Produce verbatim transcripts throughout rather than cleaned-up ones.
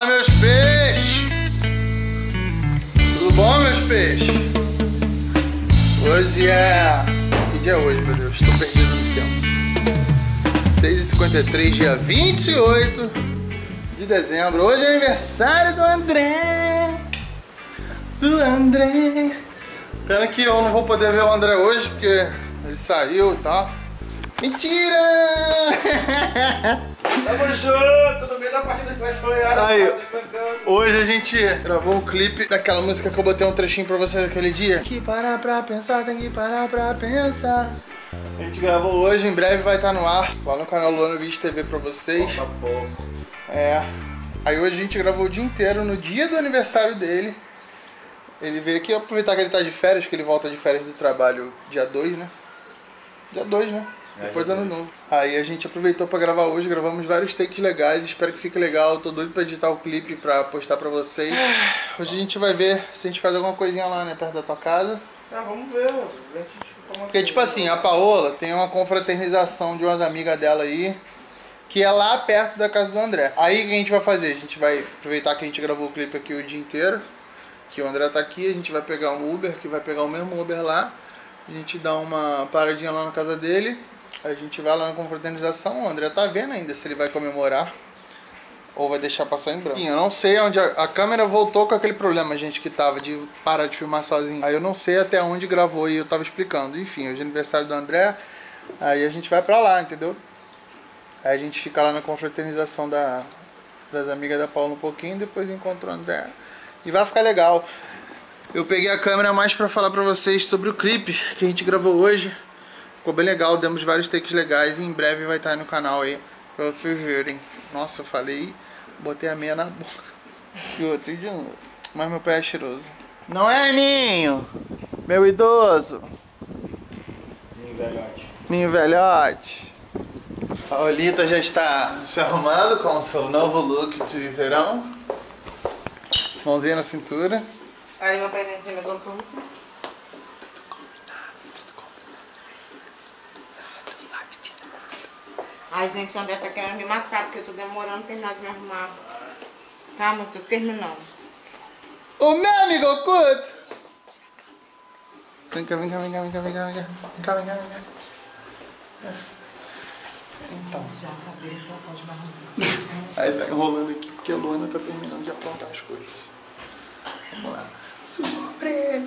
Meus peixes! Tudo bom, meus peixes? Hoje é... Que dia é hoje, meu Deus? Estou perdido no tempo. seis e cinquenta e três, dia vinte e oito de dezembro. Hoje é aniversário do André. Do André. Pena que eu não vou poder ver o André hoje, porque ele saiu e tal. Mentira! Tamo junto, no meio da partida de Clash Royale. Aí, hoje a gente gravou o clipe daquela música que eu botei um trechinho pra vocês aquele dia. Tem que parar pra pensar, tem que parar pra pensar. A gente gravou hoje, em breve vai estar no ar, lá no canal Luana Vídeo T V pra vocês. Pouco a pouco. É. Aí hoje a gente gravou o dia inteiro, no dia do aniversário dele. Ele veio aqui aproveitar que ele tá de férias, que ele volta de férias do trabalho dia dois, né? Dia dois, né? É, Depois do ano novo. Aí a gente aproveitou pra gravar hoje, gravamos vários takes legais, espero que fique legal. Tô doido pra editar o clipe pra postar pra vocês. Hoje a gente vai ver se a gente faz alguma coisinha lá, né, perto da tua casa. Ah, vamos ver. A gente Porque tipo assim, a Paola tem uma confraternização de umas amigas dela aí, que é lá perto da casa do André. Aí o que a gente vai fazer? A gente vai aproveitar que a gente gravou o clipe aqui o dia inteiro, que o André tá aqui, a gente vai pegar um Uber, que vai pegar o mesmo Uber lá. A gente dá uma paradinha lá na casa dele. A gente vai lá na confraternização, o André tá vendo ainda se ele vai comemorar ou vai deixar passar em branco. Eu não sei onde a, a câmera voltou com aquele problema, gente, que tava de parar de filmar sozinho. Aí eu não sei até onde gravou e eu tava explicando. Enfim, hoje é aniversário do André, aí a gente vai pra lá, entendeu? Aí a gente fica lá na confraternização da, das amigas da Paula um pouquinho, depois encontra o André. E vai ficar legal. Eu peguei a câmera mais pra falar pra vocês sobre o clipe que a gente gravou hoje. Ficou bem legal, demos vários takes legais e em breve vai estar aí no canal aí pra vocês verem. Nossa, eu falei, botei a meia na boca e botei de novo. Mas meu pé é cheiroso. Não é, Ninho? Meu idoso. Ninho velhote. Ninho velhote. A Olita já está se arrumando com o seu novo look de verão. Mãozinha na cintura. Olha meu presente de meu conjunto. Ai, gente, o André tá querendo me matar, porque eu tô demorando a terminar de me arrumar. Calma, eu tô terminando. O meu amigo oculto! Vem cá, vem cá, vem cá, vem cá, vem cá, vem cá, vem cá, vem cá, vem cá. Então. Já acabei, então pode me arrumar. Aí tá enrolando aqui, porque a Luana tá terminando de aprontar as coisas. Vamos lá. Surpresa!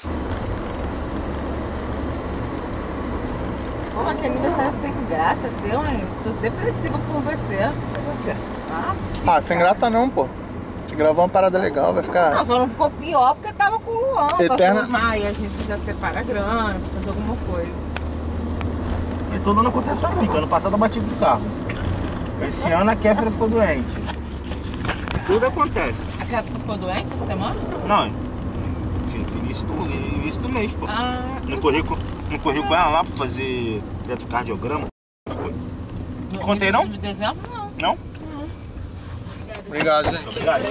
Pô, que aniversário sem graça, deu, hein? Tô depressiva por você. Ah, Ah, sem graça não, pô. Se gravar uma parada legal, vai ficar... não, só não ficou pior porque tava com o Luan. Eterna- Passou... Aí a gente já separa a grana pra fazer alguma coisa. E todo ano acontece assim, que ano passado eu bati do carro. Esse ano a Kéfera ficou doente. Tudo acontece. A Kéfera ficou doente essa semana? Não, enfim, início do, início do mês, pô. Ah, Não corri, com, não corri com ela lá pra fazer eletrocardiograma? no Contei, não? de dezembro, não. Não? Obrigado, gente. Obrigado.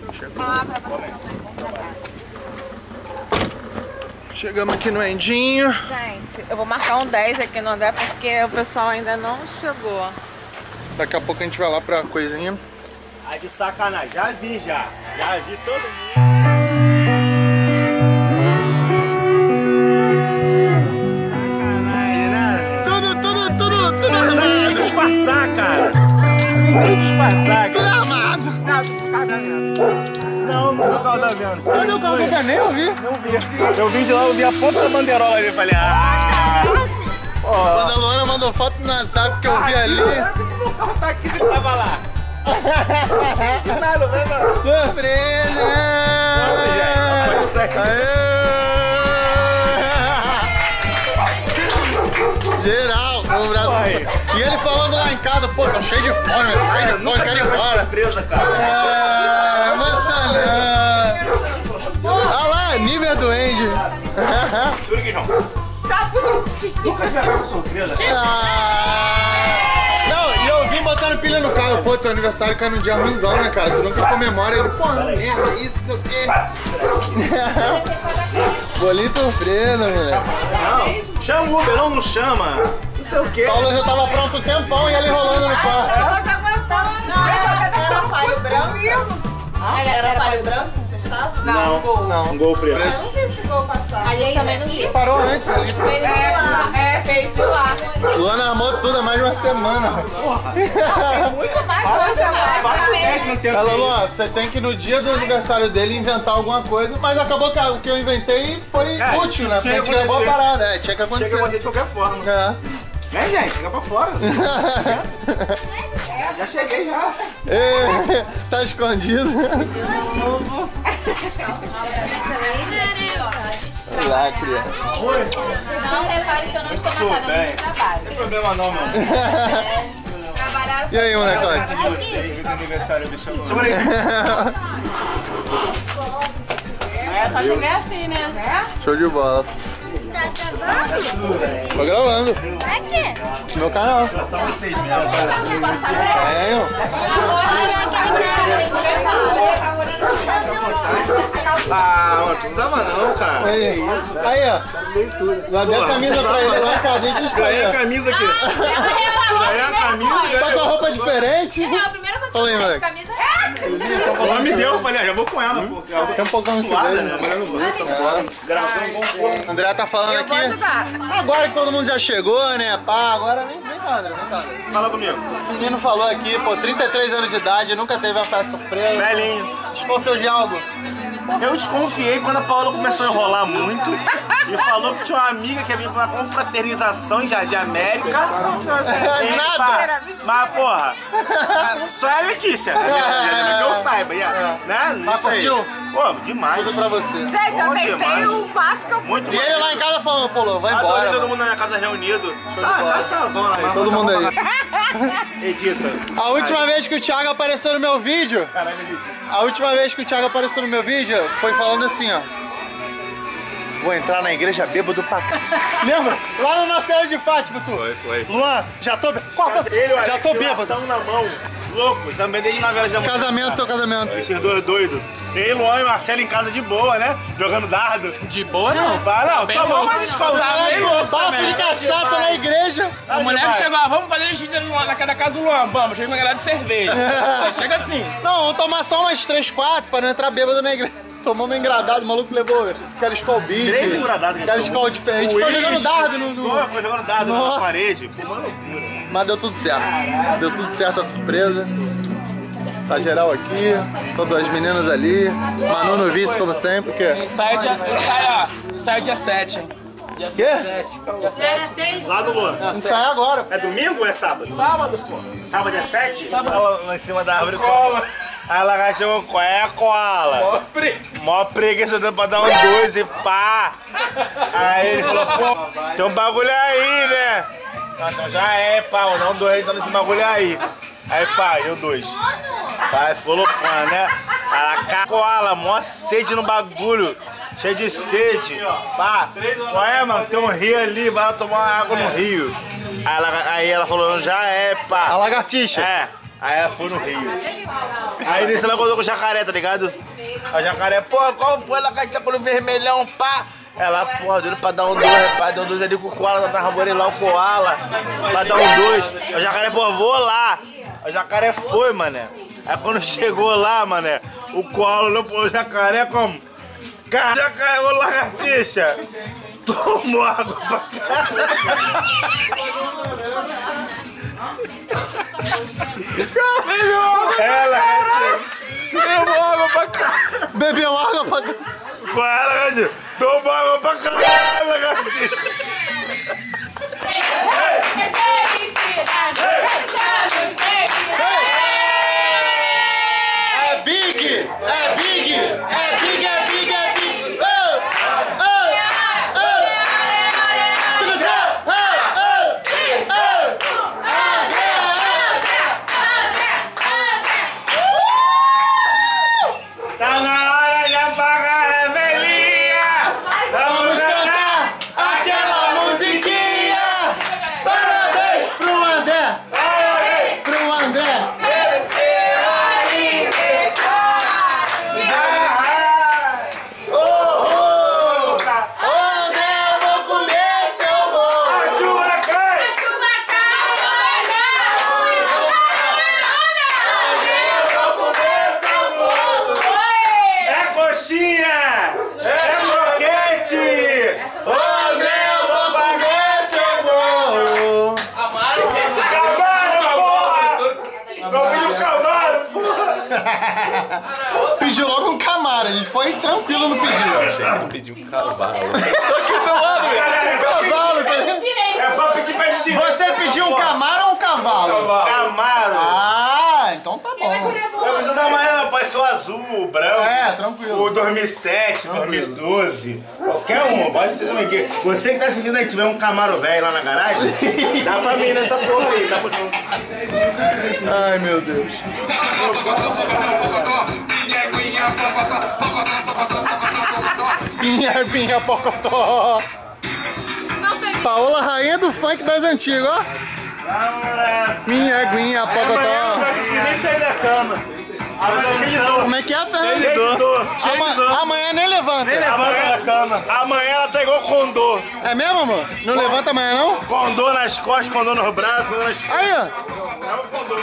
Chegamos aqui no Endinho. Gente, eu vou marcar um dez aqui no André porque o pessoal ainda não chegou. Daqui a pouco a gente vai lá pra coisinha. Ai, de sacanagem, já vi já. Já vi todo mundo. Sacanagem, né? Tudo, tudo, tudo, tudo armado. Tem que disfarçar, cara. Tem que disfarçar, Tudo cara. armado. Não, não vi o carro da Vênus. Cadê o carro do Pé? Nem ouvi. Não vi. Eu vi de lá, eu vi a ponta da bandeirola ali. Falei, ah! Quando a Luana mandou foto na zap que eu vi ali. O carro tá aqui, você tava lá. Não nada, vai lá. Surpresa! Não, já, pode sair. Aê! Geral, com o braço. Vai. E ele falando lá em casa, pô, tô cheio de fome, cheio de fome, quero ir embora. Surpresa, cara. É, emocionante. Olha lá, nível do Andy. Juro que João. Tá bonitinho. Nunca vi uma surpresa. Ah, não, e eu vim botando pilha no carro. Pô, teu aniversário cai num dia ruimzão, né, cara? Tu nunca comemora. Ele, pô, merda, isso, o quê? Bolinho surpresa, moleque. Não, chama o Uber, não, não chama. Não sei o quê. Paula já tava pronto um tempão e ela enrolando no quarto. Ela tá aguentando. Não, ela tá com o branco e Ah, era palho branco? Você estava? Não, gol. Não. Um gol preto. Eu não vi esse gol passar. A gente também não viu. Parou antes ali. Veio de lá. É, veio de lá. Luana armou tudo há mais de uma semana. Muito mais coisa mais. Faço dez no tempo. Ela, Luana, você tem que no dia do aniversário dele inventar alguma coisa, mas acabou que o que eu inventei foi Cara, útil, né? Porque a tinha gente que levou a acontecer. parada, é, tinha que Chega acontecer. a fazer de qualquer forma. É. Vem, gente, chega pra fora. Já cheguei já. Ê, tá escondido. Olha lá, criança. Oi. Não repare que eu não estou Tudo matando bem. no trabalho. Não tem problema não, meu. Trabalharam E aí, molecote? De vocês, do aniversário me chamou. Chama aí. É só chegar assim, né? Show de bola. Tá gravando? Tô gravando. Pra quê? No meu canal. Só vocês mesmo. Tenho. Ah, não precisava não, cara. Aí, aí, ó. Lá deu a camisa pra ele lá em casa, a gente Ganhei a estranha. camisa aqui. Ganhei a camisa, Tá com a ganhei. roupa diferente? É a primeira coisa que Fala aí, eu moleque. camisa é Ela me deu, eu falei, ah, já vou com ela, pô. Ela Tem um poucão aqui suada, dele, né? né? Agora eu não vou. É. Gravando bom porra. André tá falando aqui. Agora que todo mundo já chegou, né? Pá, agora vem, vem cá, André, vem cá. Fala comigo. O menino falou aqui, pô, trinta e três anos de idade, nunca teve uma festa surpresa. Velhinho. Desconfiou de algo? Eu desconfiei quando a Paola começou a enrolar muito e falou que tinha uma amiga que ia vir pra uma confraternização em Jardim América. E, Nada. pá, mas, porra, só é a Letícia, né? Que eu saiba, né? Mas Isso aí. curtiu? Pô, demais. Tudo pra você. Gente, eu Bom tentei demais. o máximo que eu Muito E ele lá em casa falando, pô, Lô, vai Adorei embora. todo mano. mundo na minha casa reunido. de Ah, bola. tá essa zona, mas Todo mundo aí. Edita. A última vez que o Thiago apareceu no meu vídeo, Caralho, edita. a última vez que o Thiago apareceu no meu vídeo, foi falando assim, ó. Vou entrar na igreja bêbado pra cá. Lembra? Lá no Nossa de Fátima, tu. Foi, foi. Luan, já tô... Corta, Ele, olha, já tô tem um bêbado. latão na mão. Loucos, também desde nove horas da manhã. Casamento, teu casamento. Esses dois doidos. Eu, Luan e Marcelo em casa de boa, né? Jogando dardo. De boa não. Ah, não, Bem tá bom, louco, mas não. escola. Tá bem louco Bafo também. de cachaça na igreja. A mulher chegou, ah, vamos fazer xixi na cada casa do Luan, vamos, chega uma galera de cerveja. Chega assim. Não, vamos tomar só umas três, quatro pra não entrar bêbado na igreja. Tomou uma engradada, o maluco levou aquela Skol Beat. Três engradadas que Aquela ele Skol diferente. Ficou jogando dardo no... no... Ficou jogando dardo Nossa. na parede. Foi uma loucura. Mas deu tudo certo. Deu tudo certo a surpresa. Tá geral aqui, todas as meninas ali. Manu no vice, como sempre, porque... Ensaio dia, ensaio, ó, ensaio dia sete, hein. Dia Quê? sete. Dia sete. Lá do Luan. Ensaia agora. É domingo ou é sábado? Sábado, pô. Sábado é sete? Sábado. Ela lá em cima da árvore cola. Aí ela já chegou, qual é, cola? Pobre. Mó preguiça dando pra dar um dois e pá. Aí ele falou, pô, tem um bagulho aí, né? Ah, então já é, pá, vou dar um dois dando esse bagulho aí. Aí pá, eu dois. Pá, ficou loucona, né? Ela cola, mó sede no bagulho. Cheio de sede. Pá, qual é, mano? Tem um rio ali, vai lá tomar uma água no rio. Aí ela, aí ela falou, já é, pá. A lagartixa. É, aí ela foi no rio. Aí nisso ela contou com o jacaré, tá ligado? A jacaré, pô, qual foi? Ela tá com o vermelhão, pá. Ela, pô, deu pra dar um dois, pá, deu um dois ali com o koala, tava morando lá o koala. Pra dar um dois. O jacaré, pô, vou lá. O jacaré foi, mané. Aí quando chegou lá, mané, o koala olhou pro jacaré como? Cara, jacaré, ô lagartixa. Tomou água pra caralho. Ela tomou água pra caralho. Bebeu água pra... Com ela, lagartixa. Tomou água pra caralho, lagartixa. É big! É big! É big, é big, é big! Oh! Oh! Oh! Tudo bem? Oh! Oh! Tá na hora de apagar a velhinha. Vamos cantar Aquela musiquinha! Parabéns pro André! Parabéns. Pro André! Pediu logo um Camaro, ele foi tranquilo no pedido. Pediu um cavalo. Tô aqui do teu lado, velho. Um cavalo, tá ligado? É pra pedir pra gente. Você pediu um Camaro ou um cavalo? Camaro. Ah, então tá bom. Não precisa da amarela, pode ser o azul, o branco. É, tranquilo. O dois mil e sete, dois mil e doze, qualquer um, pode ser também. Que você que tá assistindo aí, tiver um Camaro velho lá na garagem, dá pra mim nessa porra aí, dá pra... Ai, meu Deus. Pinha, pinha, pocotó. Paola, rainha do funk das antigas, ó. Minha aguinha, pocotó. Nem sair da cama. Como é que é, Fernando? Cheio de dor. Cheio de Ama- dor. Amanhã nem levanta. Amanhã da cama. Amanhã ela tá igual condor. É mesmo, amor? Não levanta amanhã, não? Condor nas costas, condor nos braços, condor nas... Aí, ó. É um condor.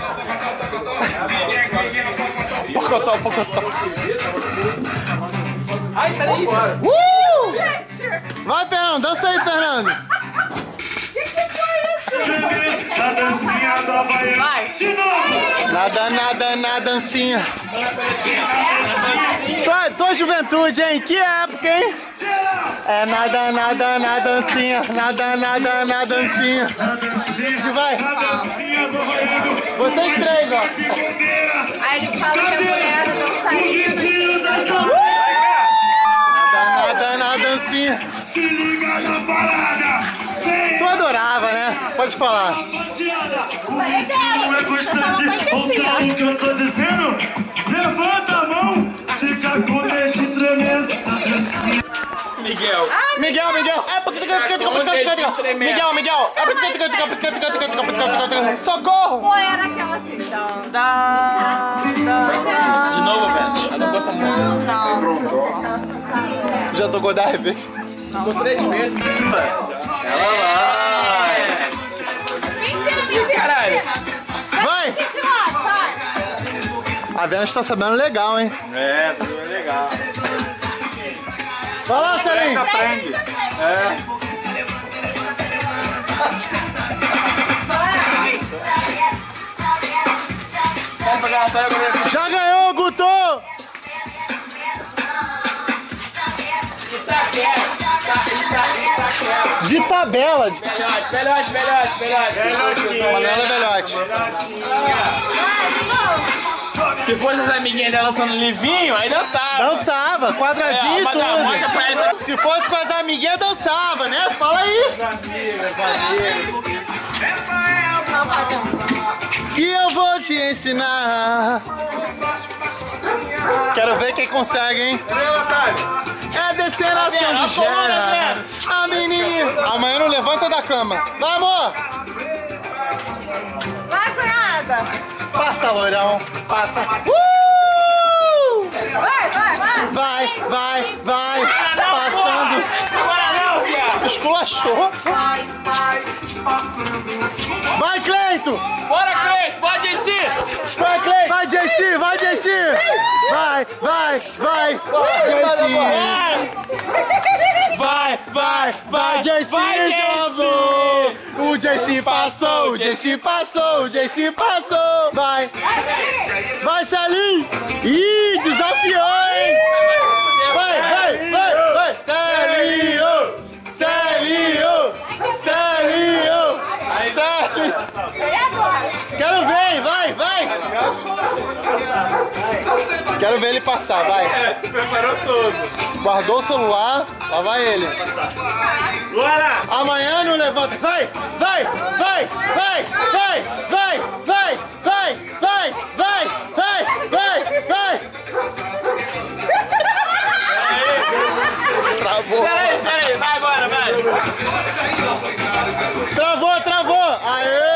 Pocotó, pocotó. Ai, peraí. Uh! Vai, Fernando. Dança aí, Fernando. A dancinha do Havaiana. De novo. Nada, nada, na dancinha. Tua, tua juventude, hein? Que época, hein? É nada, nada, na dancinha. Nada, nada, na dancinha. A dancinha, Vai. a dancinha do Havaiano. Vocês três, ó. De bandeira. Aí ele fala que a mulher não saiu. Tiro dessa... Nada, nada, na dancinha. Se liga na parada. Tu adorava, né? Pode falar. Rapaziada, o ritmo é constante. Ouça o que eu tô dizendo. Levanta a mão, fica com o dente tremendo. A dancinha. Miguel. Miguel, Miguel. É porque Miguel, Miguel. É socorro. Ou era aquela assim, dan, dan, dan, De novo, velho. Eu não gosto dessa música. dan. Já tocou dez vezes. Ficou três vezes. Ela vai. Ih, caralho. Vai. A Vênus tá sabendo legal, hein? É, tudo é legal. Vai lá, Salim. Aprende. É. Vamos pegar a saia agora. Já ganhou, Guto. De tabela. Velhote, velhote, velhote, velhote. Manuela Velhote. Se fosse as amiguinhas dela dançando livinho, aí dançava. Dançava, quadradinho É, e mas a rocha tudo. parece... Se fosse com as amiguinhas, dançava, né? Fala aí. E eu vou te ensinar. Quero ver quem consegue, hein? É descer a ação de gera. A menina. Amanhã não levanta da cama. Vai, amor. Vai, cunhada. Passa, loirão. Passa. Uh! Vai, vai, vai. Vai, vai, vai. Passando. Agora não, viado. Esculachou. Vai, vai. Vai, Cleito. Bora, Cleis, pode ir sim. Vai, Cleito. Vai, J C. Vai, J C. Vai, vai, vai. J C. Vai, vai, vai, J C. Vai, J C. Jovem. O J C passou, o J C passou, o J C passou. Vai. Vai, Salim. Ih, desafiou, hein? Vai, vai, vai, vai. Celinho. Celinho. Celinho. Celinho. Quero ver, hein? Vai, vai. Quero ver ele passar, vai. É, se preparou todo. Guardou o celular, lá vai ele. Bora! Amanhã não levanta. Vai, vai, vai, vai, vai, vai, vai, vai, vai, vai, vai, vai, vai. Travou. Peraí, peraí, vai agora, vai. Travou, travou. Aê!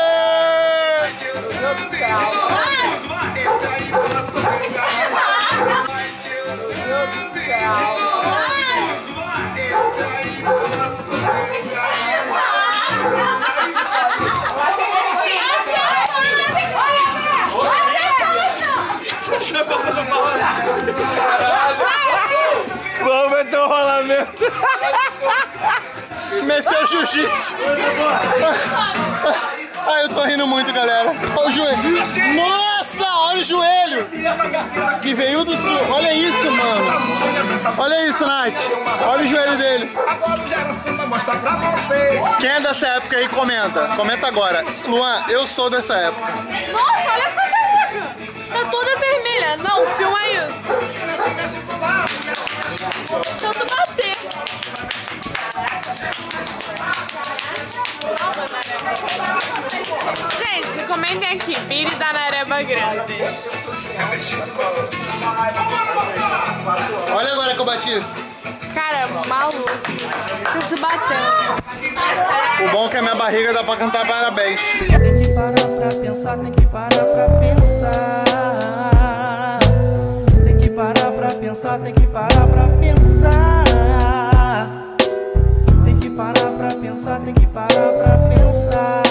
Vamos meter o rolamento. Meteu jiu-jitsu. Ai, eu tô rindo muito, galera. Olha o joelho. Nossa, olha olha o joelho. Que veio do sul. Olha isso, mano. Olha isso, Nath. Olha o joelho dele. Quem é dessa época aí, comenta. Comenta agora. Luan, eu sou dessa época. Nossa, olha essa barriga. Tá toda vermelha. Não, filma isso. Tanto bater. Gente, comentem aqui. Biri da Nareba Grande. Olha agora que eu bati. Cara, maluco. Tô se batendo. O bom é que a minha barriga dá pra cantar parabéns. Tem que parar pra pensar, tem que parar pra pensar. Tem que parar pra pensar, tem que parar pra pensar. Tem que parar pra pensar, tem que parar pra pensar.